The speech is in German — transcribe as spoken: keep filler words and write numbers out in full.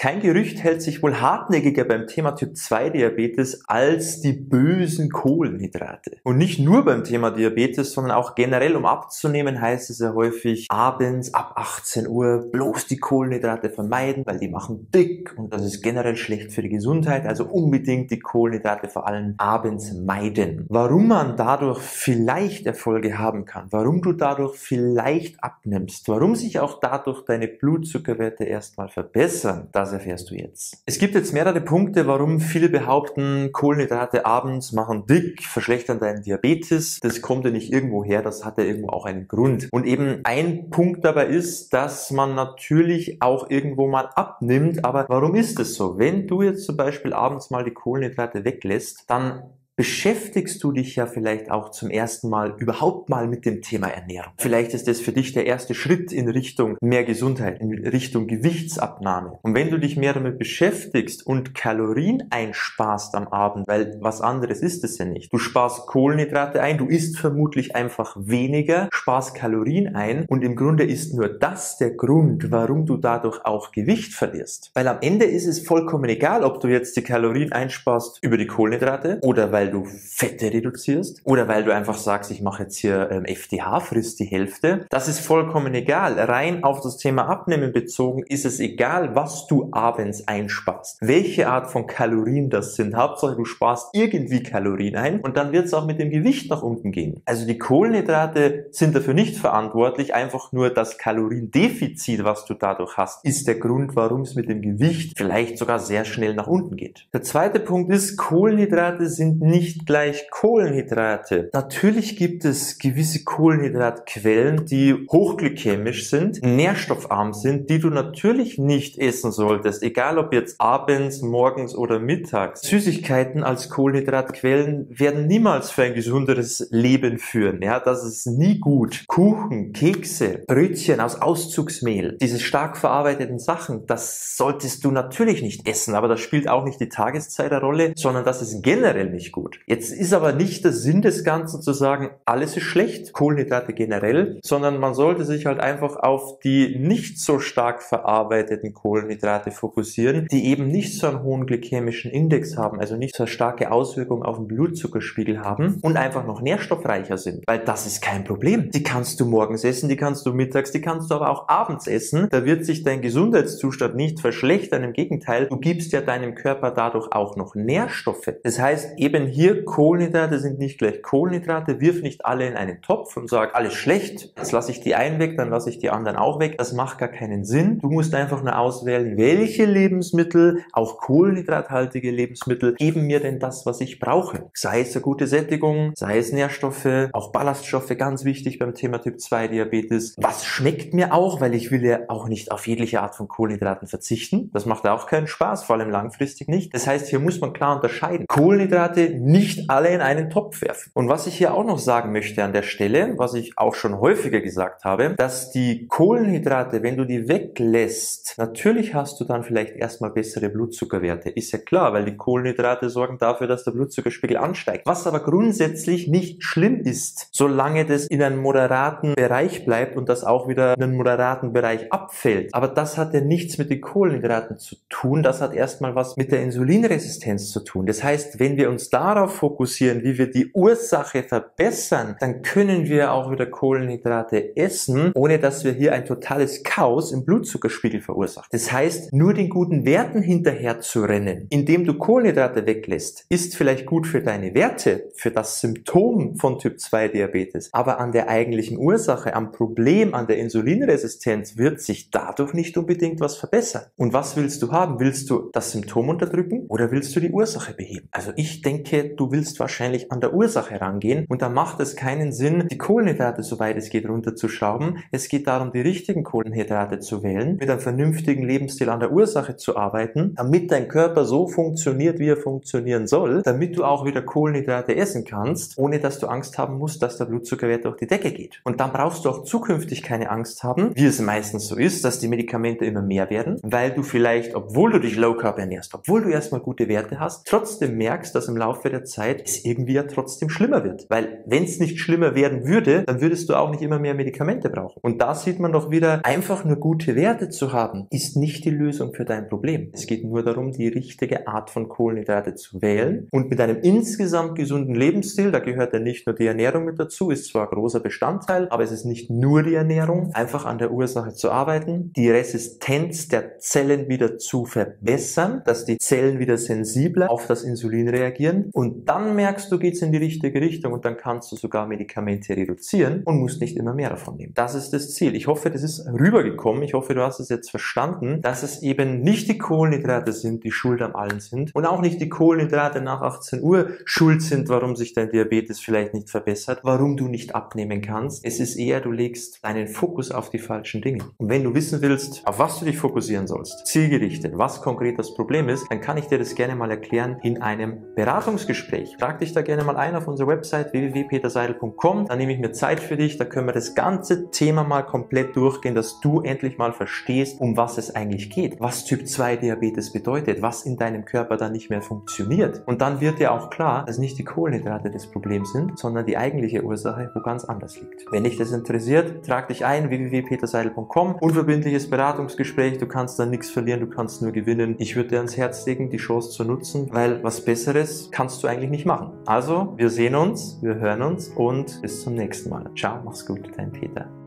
Kein Gerücht hält sich wohl hartnäckiger beim Thema Typ zwei Diabetes als die bösen Kohlenhydrate. Und nicht nur beim Thema Diabetes, sondern auch generell, um abzunehmen, heißt es ja häufig, abends ab achtzehn Uhr bloß die Kohlenhydrate vermeiden, weil die machen dick und das ist generell schlecht für die Gesundheit, also unbedingt die Kohlenhydrate vor allem abends meiden. Warum man dadurch vielleicht Erfolge haben kann, warum du dadurch vielleicht abnimmst, warum sich auch dadurch deine Blutzuckerwerte erstmal verbessern, das erfährst du jetzt. Es gibt jetzt mehrere Punkte, warum viele behaupten, Kohlenhydrate abends machen dick, verschlechtern deinen Diabetes. Das kommt ja nicht irgendwo her, das hat ja irgendwo auch einen Grund. Und eben ein Punkt dabei ist, dass man natürlich auch irgendwo mal abnimmt. Aber warum ist es so? Wenn du jetzt zum Beispiel abends mal die Kohlenhydrate weglässt, dann beschäftigst du dich ja vielleicht auch zum ersten Mal überhaupt mal mit dem Thema Ernährung. Vielleicht ist das für dich der erste Schritt in Richtung mehr Gesundheit, in Richtung Gewichtsabnahme. Und wenn du dich mehr damit beschäftigst und Kalorien einsparst am Abend, weil was anderes ist es ja nicht. Du sparst Kohlenhydrate ein, du isst vermutlich einfach weniger, sparst Kalorien ein und im Grunde ist nur das der Grund, warum du dadurch auch Gewicht verlierst. Weil am Ende ist es vollkommen egal, ob du jetzt die Kalorien einsparst über die Kohlenhydrate oder weil weil du Fette reduzierst oder weil du einfach sagst, ich mache jetzt hier ähm, F D H, frisst die Hälfte. Das ist vollkommen egal. Rein auf das Thema Abnehmen bezogen ist es egal, was du abends einsparst. Welche Art von Kalorien das sind. Hauptsache du sparst irgendwie Kalorien ein und dann wird es auch mit dem Gewicht nach unten gehen. Also die Kohlenhydrate sind dafür nicht verantwortlich. Einfach nur das Kaloriendefizit, was du dadurch hast, ist der Grund, warum es mit dem Gewicht vielleicht sogar sehr schnell nach unten geht. Der zweite Punkt ist, Kohlenhydrate sind nicht gleich Kohlenhydrate. Natürlich gibt es gewisse Kohlenhydratquellen, die hochglykämisch sind, nährstoffarm sind, die du natürlich nicht essen solltest, egal ob jetzt abends, morgens oder mittags. Süßigkeiten als Kohlenhydratquellen werden niemals für ein gesunderes Leben führen. Ja, das ist nie gut. Kuchen, Kekse, Brötchen aus Auszugsmehl, diese stark verarbeiteten Sachen, das solltest du natürlich nicht essen, aber das spielt auch nicht die Tageszeit eine Rolle, sondern das ist generell nicht gut. Jetzt ist aber nicht der Sinn des Ganzen zu sagen, alles ist schlecht, Kohlenhydrate generell, sondern man sollte sich halt einfach auf die nicht so stark verarbeiteten Kohlenhydrate fokussieren, die eben nicht so einen hohen glykämischen Index haben, also nicht so eine starke Auswirkung auf den Blutzuckerspiegel haben und einfach noch nährstoffreicher sind, weil das ist kein Problem. Die kannst du morgens essen, die kannst du mittags, die kannst du aber auch abends essen. Da wird sich dein Gesundheitszustand nicht verschlechtern, im Gegenteil, du gibst ja deinem Körper dadurch auch noch Nährstoffe. Das heißt, eben hier Kohlenhydrate sind nicht gleich Kohlenhydrate, wirf nicht alle in einen Topf und sag, alles schlecht, jetzt lasse ich die einen weg, dann lasse ich die anderen auch weg. Das macht gar keinen Sinn. Du musst einfach nur auswählen, welche Lebensmittel, auch kohlenhydrathaltige Lebensmittel, geben mir denn das, was ich brauche. Sei es eine gute Sättigung, sei es Nährstoffe, auch Ballaststoffe, ganz wichtig beim Thema Typ zwei Diabetes. Was schmeckt mir auch, weil ich will ja auch nicht auf jegliche Art von Kohlenhydraten verzichten. Das macht auch keinen Spaß, vor allem langfristig nicht. Das heißt, hier muss man klar unterscheiden. Kohlenhydrate nicht alle in einen Topf werfen. Und was ich hier auch noch sagen möchte an der Stelle, was ich auch schon häufiger gesagt habe, dass die Kohlenhydrate, wenn du die weglässt, natürlich hast du dann vielleicht erstmal bessere Blutzuckerwerte. Ist ja klar, weil die Kohlenhydrate sorgen dafür, dass der Blutzuckerspiegel ansteigt. Was aber grundsätzlich nicht schlimm ist, solange das in einem moderaten Bereich bleibt und das auch wieder in einen moderaten Bereich abfällt. Aber das hat ja nichts mit den Kohlenhydraten zu tun. Das hat erstmal was mit der Insulinresistenz zu tun. Das heißt, wenn wir uns darauf fokussieren, wie wir die Ursache verbessern, dann können wir auch wieder Kohlenhydrate essen, ohne dass wir hier ein totales Chaos im Blutzuckerspiegel verursachen. Das heißt, nur den guten Werten hinterher zu rennen, indem du Kohlenhydrate weglässt, ist vielleicht gut für deine Werte, für das Symptom von Typ zwei Diabetes, aber an der eigentlichen Ursache, am Problem, an der Insulinresistenz wird sich dadurch nicht unbedingt was verbessern. Und was willst du haben? Willst du das Symptom unterdrücken oder willst du die Ursache beheben? Also ich denke, du willst wahrscheinlich an der Ursache rangehen und da macht es keinen Sinn, die Kohlenhydrate, soweit es geht, runterzuschrauben. Es geht darum, die richtigen Kohlenhydrate zu wählen, mit einem vernünftigen Lebensstil an der Ursache zu arbeiten, damit dein Körper so funktioniert, wie er funktionieren soll, damit du auch wieder Kohlenhydrate essen kannst, ohne dass du Angst haben musst, dass der Blutzuckerwert durch die Decke geht. Und dann brauchst du auch zukünftig keine Angst haben, wie es meistens so ist, dass die Medikamente immer mehr werden, weil du vielleicht, obwohl du dich Low Carb ernährst, obwohl du erstmal gute Werte hast, trotzdem merkst, dass im Laufe Laufe der Zeit es irgendwie ja trotzdem schlimmer wird. Weil wenn es nicht schlimmer werden würde, dann würdest du auch nicht immer mehr Medikamente brauchen. Und da sieht man doch wieder, einfach nur gute Werte zu haben, ist nicht die Lösung für dein Problem. Es geht nur darum, die richtige Art von Kohlenhydrate zu wählen und mit einem insgesamt gesunden Lebensstil, da gehört ja nicht nur die Ernährung mit dazu, ist zwar ein großer Bestandteil, aber es ist nicht nur die Ernährung, einfach an der Ursache zu arbeiten, die Resistenz der Zellen wieder zu verbessern, dass die Zellen wieder sensibler auf das Insulin reagieren und dann merkst du, geht's in die richtige Richtung und dann kannst du sogar Medikamente reduzieren und musst nicht immer mehr davon nehmen. Das ist das Ziel. Ich hoffe, das ist rübergekommen. Ich hoffe, du hast es jetzt verstanden, dass es eben nicht die Kohlenhydrate sind, die schuld an allen sind und auch nicht die Kohlenhydrate nach achtzehn Uhr schuld sind, warum sich dein Diabetes vielleicht nicht verbessert, warum du nicht abnehmen kannst. Es ist eher, du legst deinen Fokus auf die falschen Dinge. Und wenn du wissen willst, auf was du dich fokussieren sollst, zielgerichtet, was konkret das Problem ist, dann kann ich dir das gerne mal erklären in einem Beratungsgespräch. Trag dich da gerne mal ein auf unsere Website w w w punkt peter seidel punkt com. Dann nehme ich mir Zeit für dich, da können wir das ganze Thema mal komplett durchgehen, dass du endlich mal verstehst, um was es eigentlich geht, was Typ zwei Diabetes bedeutet, was in deinem Körper dann nicht mehr funktioniert. Und dann wird dir auch klar, dass nicht die Kohlenhydrate das Problem sind, sondern die eigentliche Ursache wo ganz anders liegt. Wenn dich das interessiert, trag dich ein, w w w punkt peter seidel punkt com. Unverbindliches Beratungsgespräch, du kannst da nichts verlieren, du kannst nur gewinnen. Ich würde dir ans Herz legen, die Chance zu nutzen, weil was Besseres kannst du eigentlich nicht machen. Also, wir sehen uns, wir hören uns und bis zum nächsten Mal. Ciao, mach's gut, dein Peter.